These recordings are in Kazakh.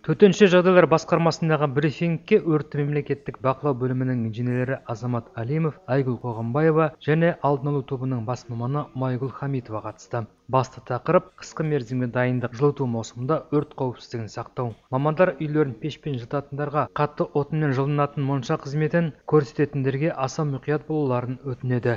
Төтенше жағдайлар басқармасындағы брифингке өртті мемлекеттік бақылау бөлімінің инженерлері Азамат Алимов, Айгүл Қоғамбаева және алдын алу тобының бас маманы Майгүл Хамитова қатысты. Басты тақырып қысқы мерзімге дайындық, жылыту маусымында өрт қауіпсіздігін сақтау. Мамандар үйлерін пешпен жылытатындарға қатты отынмен жылынатын монша қызметін көрсететіндерге аса мұқият болуларын өтінеді.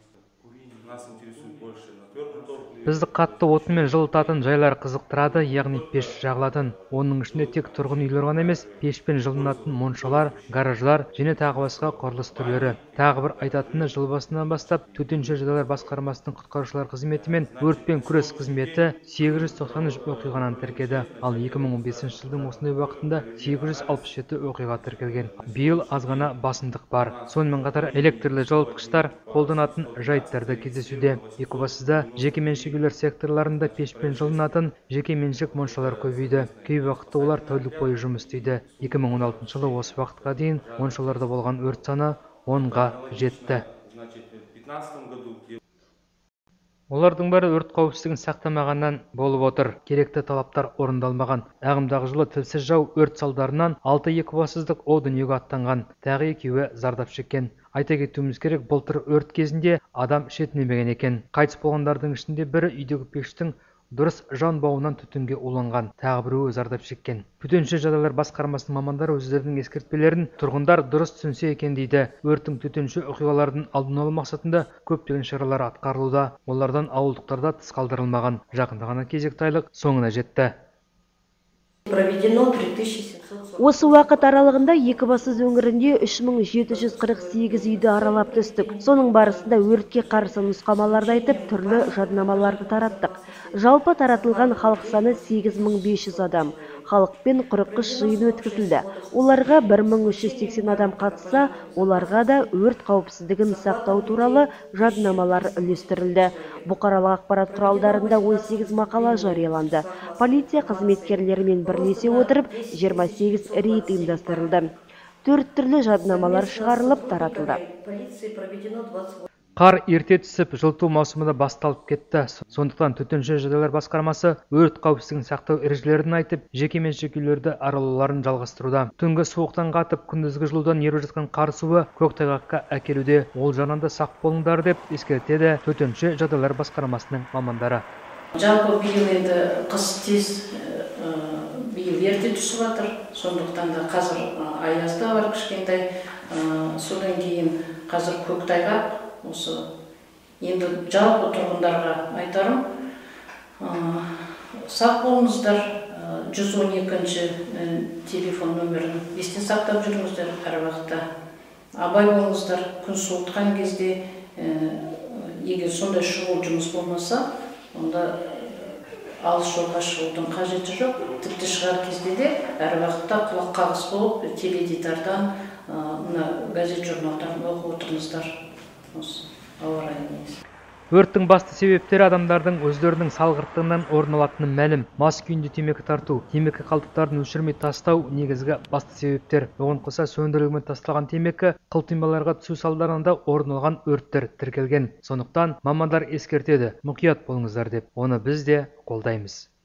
Бізді қатты отынмен жылытатын жайлар қызықтырады, яғни пеш жағылатын. Оның ішінде тек тұрғын үйлер ғана емес, пешпен жылынатын моншалар, гаражлар және тағы басқа құрылыс түрлері. Тағы бір айтатыны, жыл басынан бастап төтенше жағдайлар басқармасының құтқарушылар қызметі мен өртпен күрес қызметі 893 оқиғаны тіркеді. Ал 2015 жылдың осындай уақытында 867 оқиға тіркелген. Биыл аз ғана басымдық бар. Сонымен қатар электрлі жылытқыштар қолданатын жайттар да кездесуде. Екібастұзда жекеменшік үйлер секторларында пешпен жылынатын жекеменшік моншалар көбейді. Кей уақытта олар тәулік бойы жұмыс істейді. 2016 жылы осы уақытқа дейін моншаларда болған өрт саны 10-ға жетті. Олардың бәрі өрт қауіпсіздігін сақтамағаннан болып отыр. Керекті талаптар орындалмаған. Ағымдағы жылы тілсіз жау өрт салдарынан 6 екібастұздық о дүниеге аттанған. Тағы екеуі зардап шеккен. Айта кетуіміз керек, былтыр өрт кезінде адам шетінемеген екен. Қайтыс болғандардың ішінде бірі үйдегі пештің дұрыс жанбауынан түтінге уланған, тағы біреуі зардап шеккен. Төтенше жағдайлар басқармасының мамандары өздерінің ескертпелерін тұрғындар дұрыс түсінсе екен дейді. Өрттің төтенше оқиғалардың алдын алу мақсатында көптеген шаралар атқарылуда. Олардан ауылдықтарда тыс қалдырылмаған. Жақында ғана кезекті айлық соңына жетті. Осы уақыт аралығында Екібастұз өңірінде 3748 үйді аралап түстік. Соның барысында өртке қарсы нұсқамаларды айтып, түрлі жаднамаларды тараттық. Жалпы таратылған халық саны 8500 адам. Халықпен 43 жиын өткізілді. Оларға 1380 адам қатысса, оларға да өрт қауіпсіздігін сақтау туралы жаднамалар үлестірілді. Бұқаралық ақпарат құралдарында 18 мақала жарияланды. Полиция қызметкерлерімен бірлесе отырып 28 рейд ұйымдастырылды. 4 түрлі жаднамалар шығарылып таратылды. Қар ерте түсіп, жылыту маусымында басталып кетті. Сондықтан төтенше жағдайлар басқармасы өрт қауіпсіздігін сақтау ережелерін айтып, жекеменшік үйлерді аралауларын жалғастыруда. Түнгі суықтан қатып, күндізгі жылудан еріп жатқан қар суы көктайғаққа әкелуде. Ол жағынан да сақ болыңдар деп ескертеді төтенше жағдайлар басқармасының мамандары. Жалпы биыл енді қыс тез, биыл ерте түсіп жатыр. Сондықтан да қазір аязда бар кішкентай. Содан кейін қазір көктайғақ. Осы енді жалпы тұрғындарға айтарым, сақ болыңыздар, 112-ші телефон нөмірін естен сақтап жүріңіздер әр уақытта. Абай болыңыздар, күн суытқан кезде, егер сондай шұғыл жұмыс болмаса, онда алыс жолға шығудың қажеті жоқ. Тіпті шығар кезде де әр уақытта құлақ қағыс болып, теледидардан, газет журналдардан оқып отырыңыздар. Өрттің басты себептері адамдардың өздерінің салғырттығынан орын алатыны мәлім. Мас күйінде темекі тарту, темекі қалдықтарын өшірмей тастау негізгі басты себептер. Оған қоса сөндірілмей тасталған темекі қылтималарға түсу салдарынан да орын алған өрттер тіркелген. Сондықтан мамандар ескертеді, мұқият болыңыздар деп. Оны біз де қолдаймыз.